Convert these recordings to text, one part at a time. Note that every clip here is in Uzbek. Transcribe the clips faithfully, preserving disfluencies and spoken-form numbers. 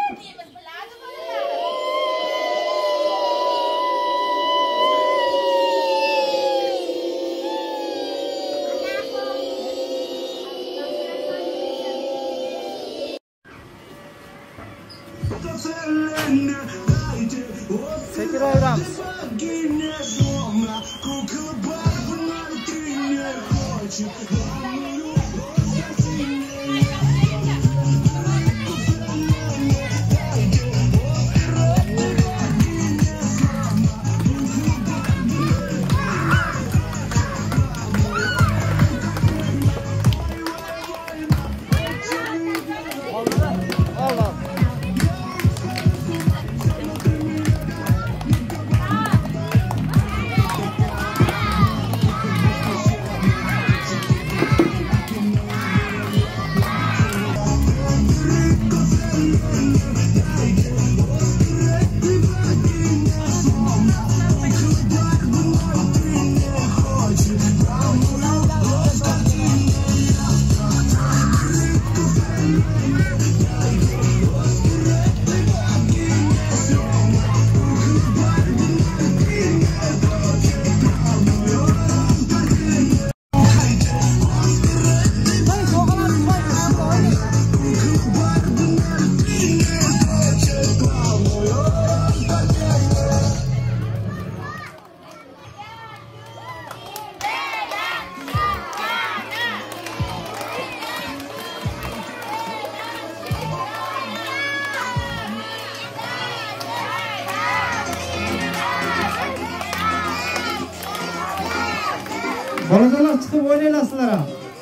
Sekiravamiz. Bolalar chiqib o'ynaylasizlar.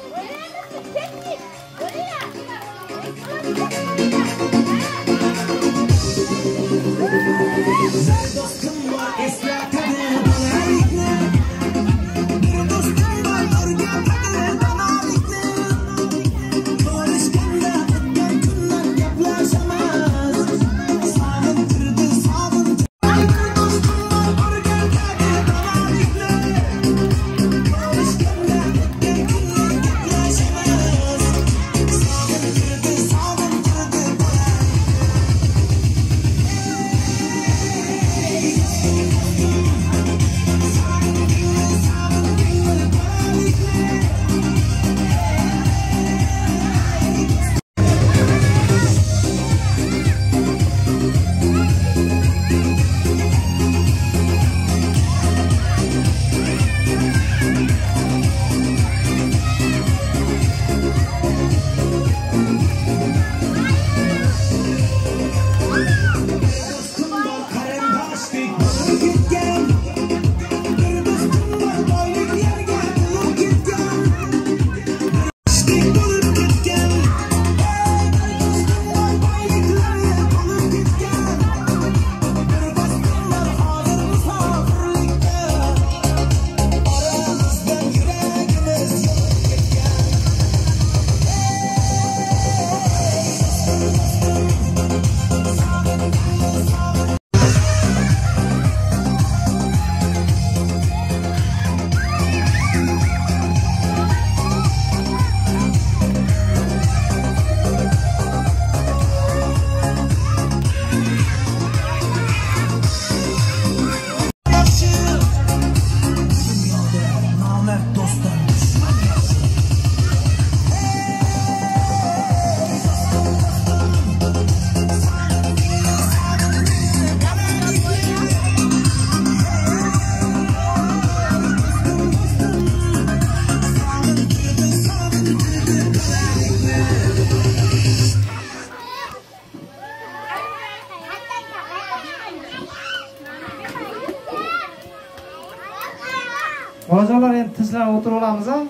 Bolalar endi tinchlanib o'tirib olamiz ha.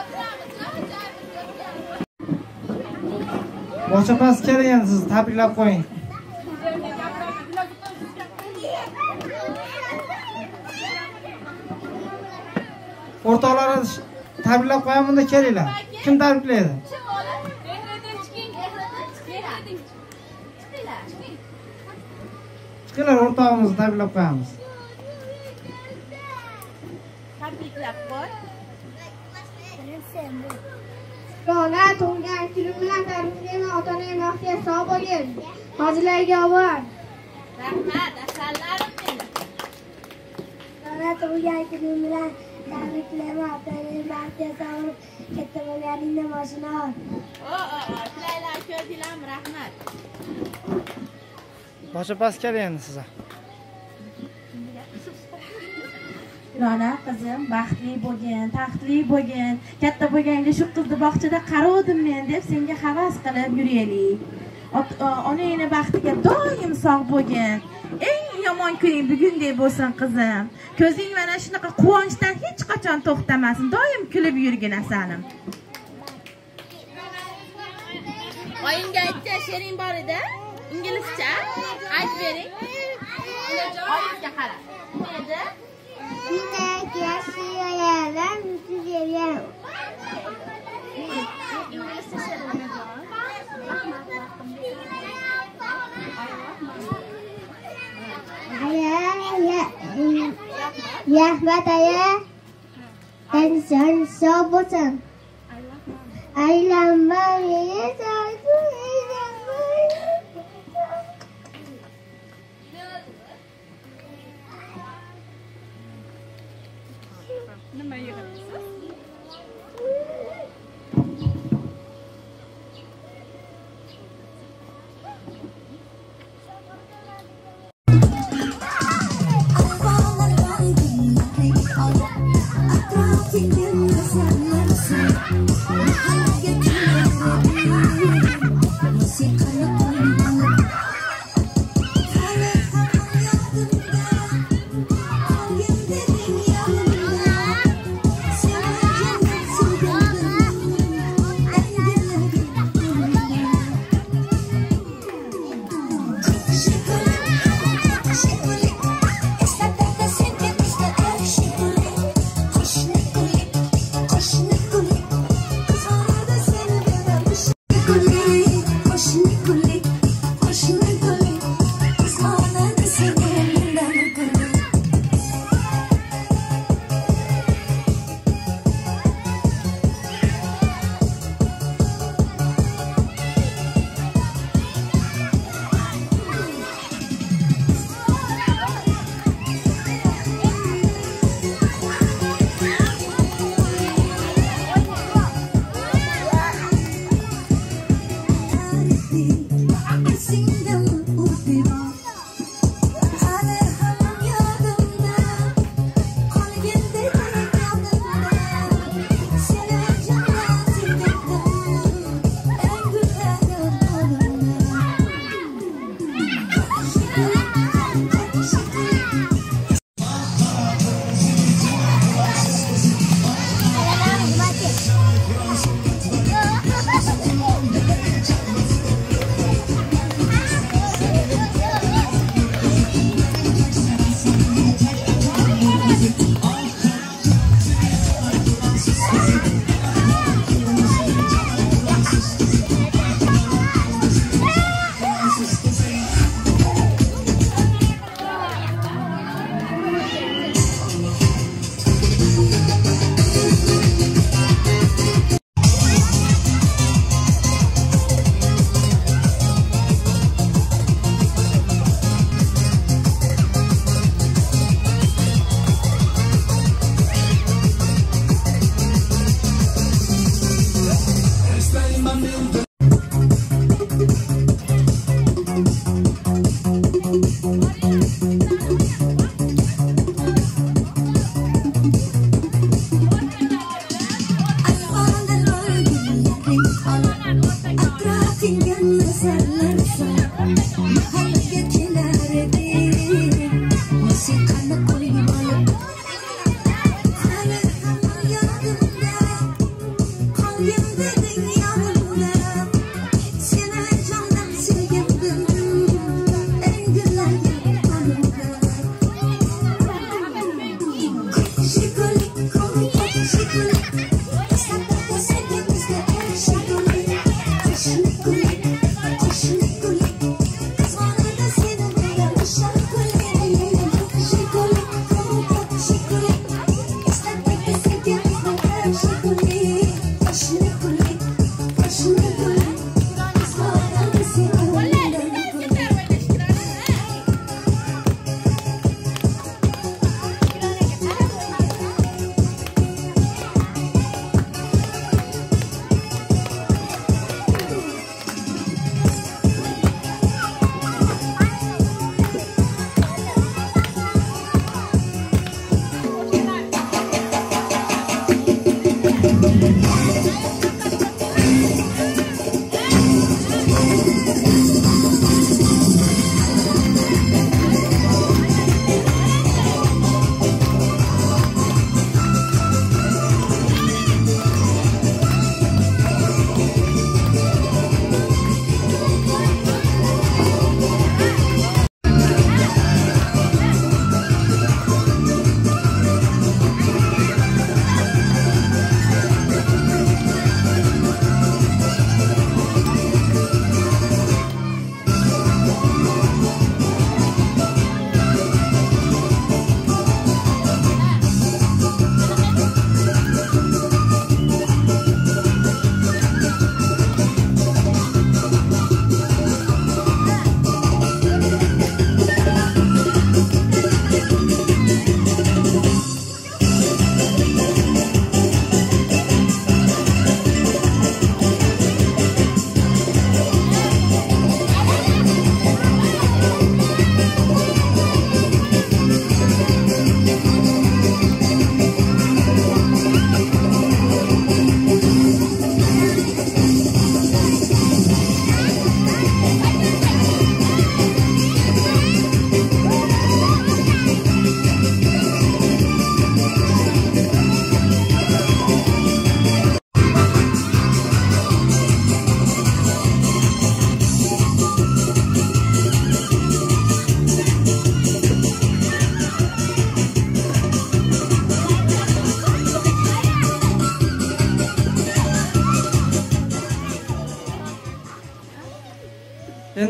Bochapasi keling endi sizni tabriklab qo'ying. O'rtoqlarni tabriklab qo'yamanda kelinglar. Kim tabriklaydi? Chiqinglar, o'rtog'imizni tabriklab qo'yamiz. Lola tug'ilgan kun bilan tabriklayman, ota-onang baxtiga sog' bo'lgin. Hojilarga obor. Rahmat, asallarim meni. Mana tug'ilgan kuning bilan tabriklayman. Abdulaziz Baxtiya sog'ib katta bo'lganingda mashina ol. O, o, tilaylar ko'rdinglarmi? Rahmat. Boshi past keling endi sizga. Rona qizim, baxtli bo'lgin, taxtli bo'lgin. Katta bo'lganda shu qizni bog'chada qarardim men deb senga havas qilib yuraylik. Onangning baxtiga doim sog' bo'lgin. Eng yomon kuning bugundek bo'lsin qizim. Ko'zing mana shunaqa quvonchdan hech qachon to'xtamasin. Doim kulib yurgin asalim. Oyingga aytcha she'ring bor edi. Inglizcha aytib bering. Oyingga qara. Nima edi? Shunday yashayalar, yashayalar. İngilizce she'rini bor. Rahmat aya. Inson sog' bo'lsin. Aylanma meni sog'du, aylanma. Nima yig'ibsiz?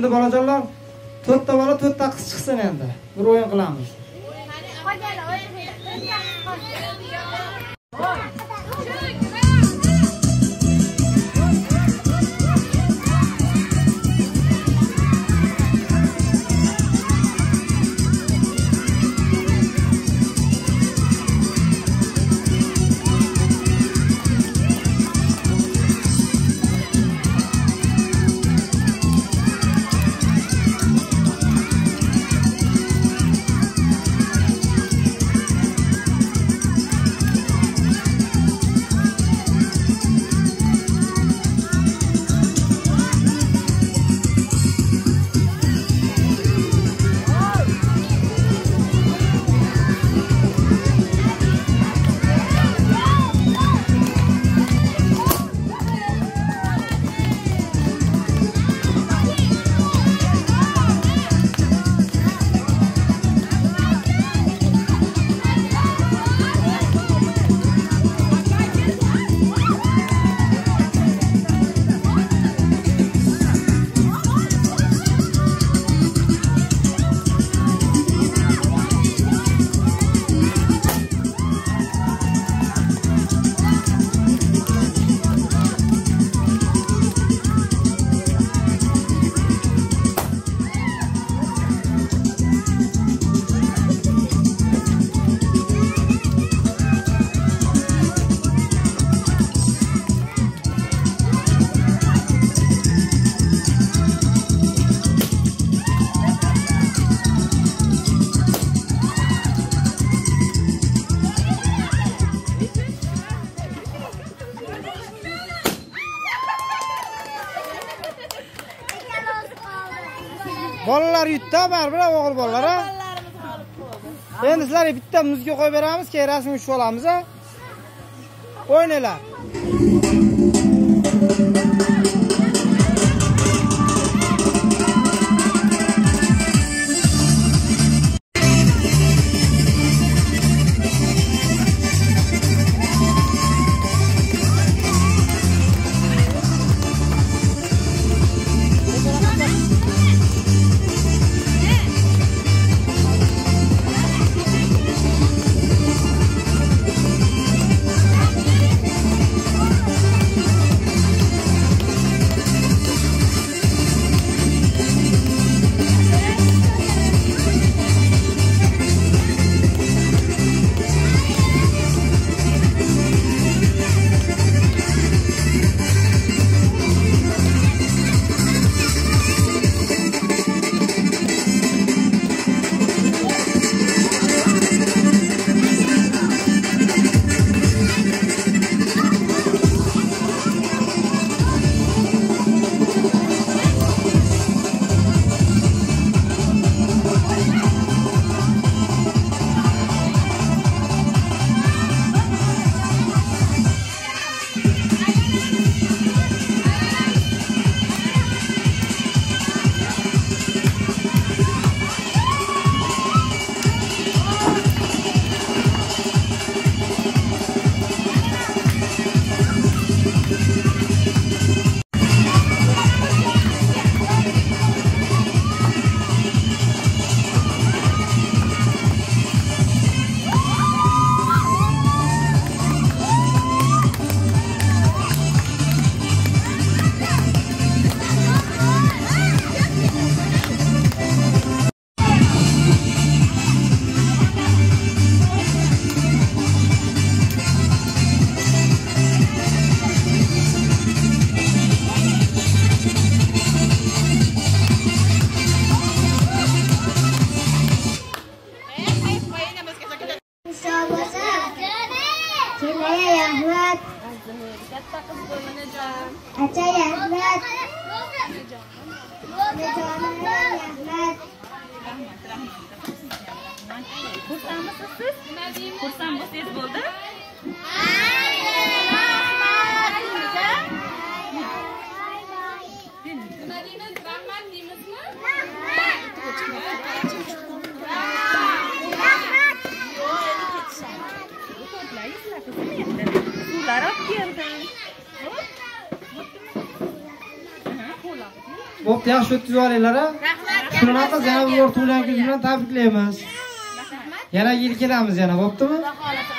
Endi bolajonlar, to'rtta bola to'rtta qiz chiqsin endi. Bir o'yin qilamiz. Bolalar yutdi, baribir o'g'il bolalar ha. Endi sizlarga bitta muzika qo'yib beramiz, keyin rasmga tushib olamiz ha. O'ynanglar. Xursand bo'lsangiz bo'ldi. Nima deymiz? Rahmat deymizmi? Suvlar olib keldim. Bo'pti, yaxshi o'tkazib olinglar ha. Shunaqa qiz yana bir bor tug'ilgan kun bilan tabriklaymiz. Yana yil kelamiz yana, bo'ptimi?